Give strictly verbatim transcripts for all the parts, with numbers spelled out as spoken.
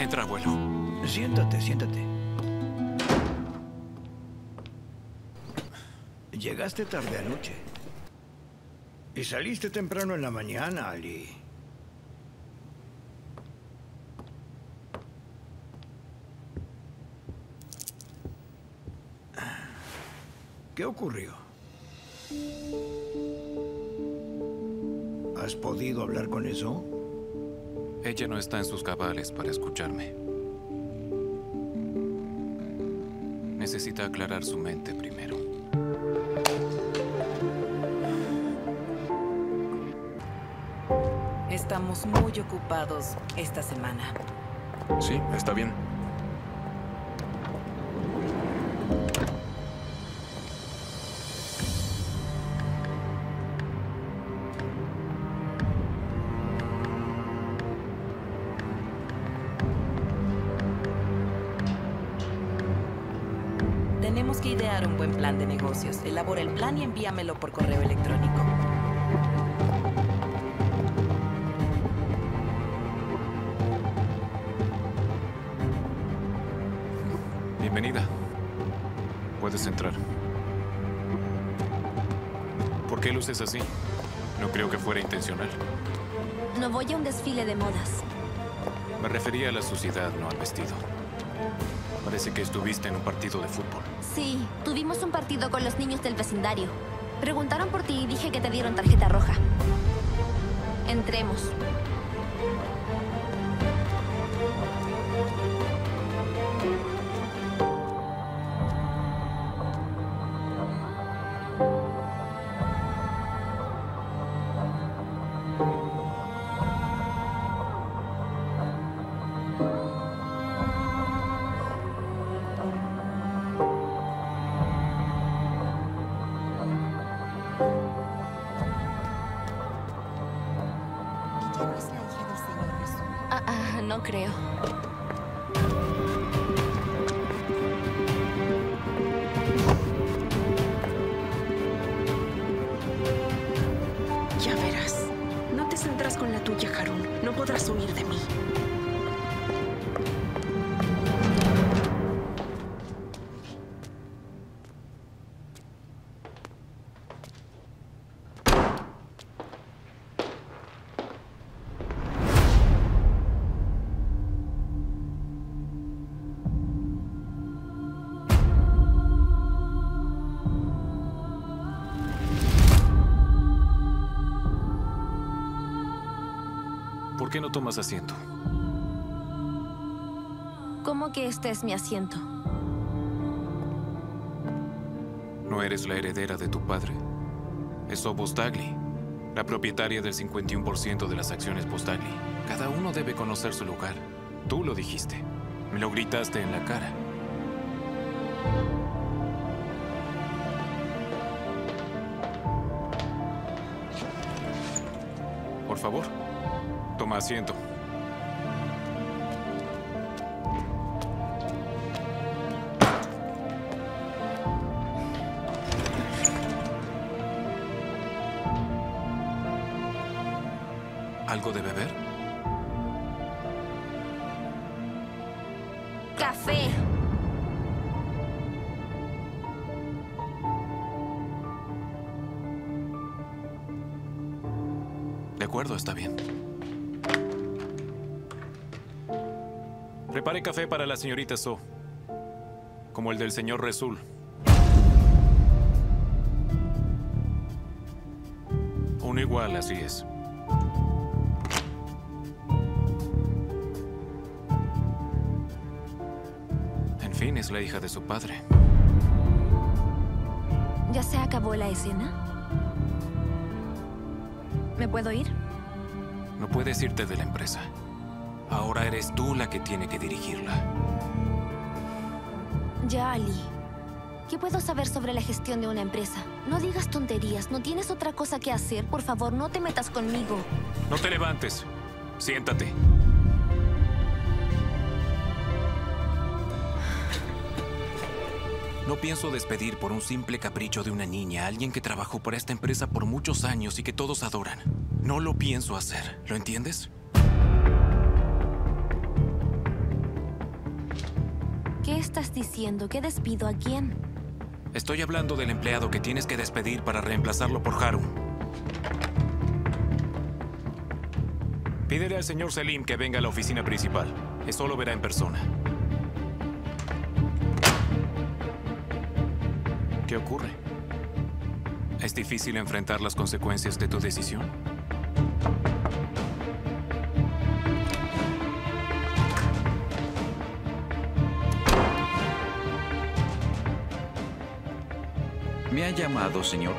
Entra, abuelo. Siéntate, siéntate. Llegaste tarde anoche. Y saliste temprano en la mañana, Ali. ¿Qué ocurrió? ¿Has podido hablar con eso? Ella no está en sus cabales para escucharme. Necesita aclarar su mente primero. Estamos muy ocupados esta semana. Sí, está bien. Tenemos que idear un buen plan de negocios. Elabora el plan y envíamelo por correo electrónico. Bienvenida. Puedes entrar. ¿Por qué luces así? No creo que fuera intencional. No voy a un desfile de modas. Me refería a la suciedad, no al vestido. Parece que estuviste en un partido de fútbol. Sí, tuvimos un partido con los niños del vecindario. Preguntaron por ti y dije que te dieron tarjeta roja. Entremos. Ah, ah, no creo. Ya verás. No te saldrás con la tuya, Harun. No podrás huir de mí. ¿Por qué no tomas asiento? ¿Cómo que este es mi asiento? No eres la heredera de tu padre. Es Busdagli, la propietaria del cincuenta y uno por ciento de las acciones Busdagli. Cada uno debe conocer su lugar. Tú lo dijiste. Me lo gritaste en la cara. Por favor, toma asiento. ¿Algo de beber? ¡Café! De acuerdo, está bien. Prepare café para la señorita So, como el del señor Resul. Uno igual, así es. En fin, es la hija de su padre. ¿Ya se acabó la escena? ¿Me puedo ir? No puedes irte de la empresa. Ahora eres tú la que tiene que dirigirla. Ya, Ali. ¿Qué puedo saber sobre la gestión de una empresa? No digas tonterías. ¿No tienes otra cosa que hacer? Por favor, no te metas conmigo. No te levantes. Siéntate. No pienso despedir por un simple capricho de una niña a alguien que trabajó para esta empresa por muchos años y que todos adoran. No lo pienso hacer. ¿Lo entiendes? ¿Qué estás diciendo? ¿Qué despido? ¿A quién? Estoy hablando del empleado que tienes que despedir para reemplazarlo por Harun. Pídele al señor Selim que venga a la oficina principal. Eso lo verá en persona. ¿Qué ocurre? ¿Es difícil enfrentar las consecuencias de tu decisión? ¿Me ha llamado, señor?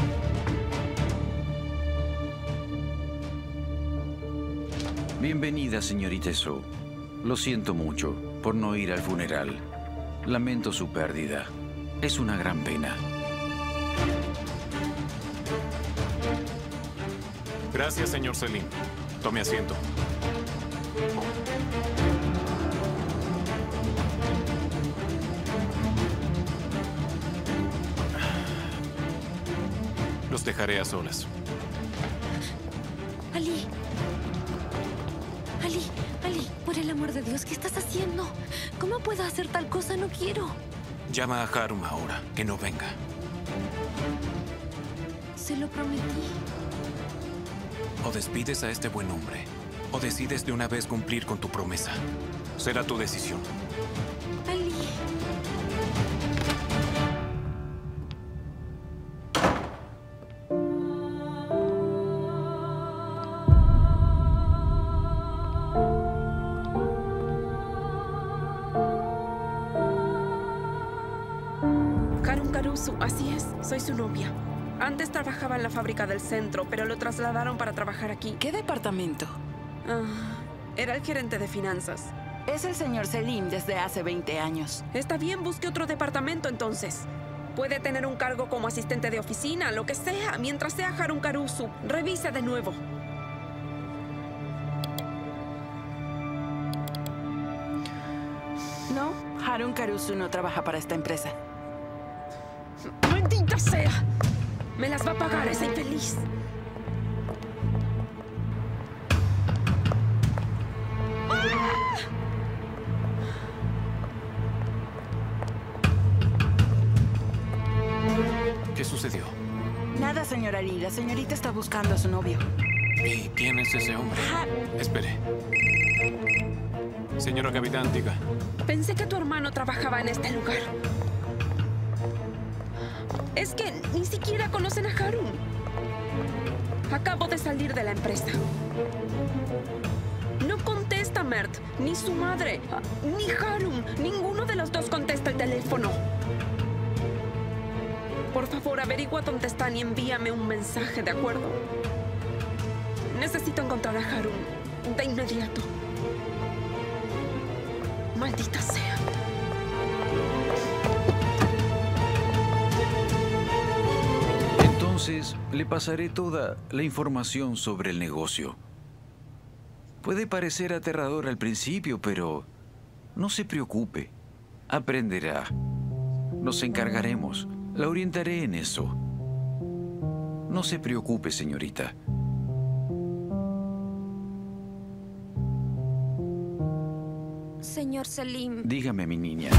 Bienvenida, señorita So. Lo siento mucho por no ir al funeral. Lamento su pérdida. Es una gran pena. Gracias, señor Selim. Tome asiento. Los dejaré a solas. Ali. Ali, Ali, por el amor de Dios, ¿qué estás haciendo? ¿Cómo puedo hacer tal cosa? No quiero. Llama a Harun ahora, que no venga. Se lo prometí. O despides a este buen hombre, o decides de una vez cumplir con tu promesa. Será tu decisión. Ali. Harun Caruso, así es. Soy su novia. Antes trabajaba en la fábrica del centro, pero lo trasladaron para trabajar aquí. ¿Qué departamento? Ah, era el gerente de finanzas. Es el señor Selim desde hace veinte años. Está bien, busque otro departamento entonces. Puede tener un cargo como asistente de oficina, lo que sea, mientras sea Harun Caruso. Revise de nuevo. No, Harun Caruso no trabaja para esta empresa. ¡Maldita sea! Me las va a pagar esa infeliz. ¿Qué sucedió? Nada, señora Lee. La señorita está buscando a su novio. ¿Y quién es ese hombre? Espere. Señora capitán, diga. Pensé que tu hermano trabajaba en este lugar. Es que ni siquiera conocen a Harun. Acabo de salir de la empresa. No contesta Mert, ni su madre, ni Harun. Ninguno de los dos contesta el teléfono. Por favor, averigua dónde están y envíame un mensaje, ¿de acuerdo? Necesito encontrar a Harun de inmediato. Maldita sea. Entonces, le pasaré toda la información sobre el negocio. Puede parecer aterrador al principio, pero no se preocupe. Aprenderá. Nos encargaremos. La orientaré en eso. No se preocupe, señorita. Señor Selim. Dígame, mi niña.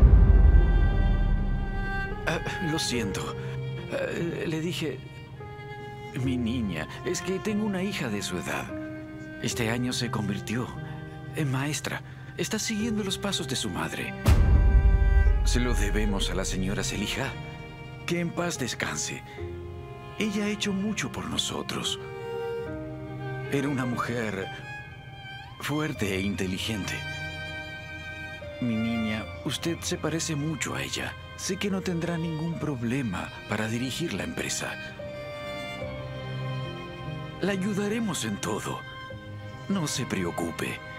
Ah, lo siento. Ah, le dije... Mi niña, es que tengo una hija de su edad. Este año se convirtió en maestra. Está siguiendo los pasos de su madre. Se lo debemos a la señora Zelija. Que en paz descanse. Ella ha hecho mucho por nosotros. Era una mujer fuerte e inteligente. Mi niña, usted se parece mucho a ella. Sé que no tendrá ningún problema para dirigir la empresa. La ayudaremos en todo. No se preocupe.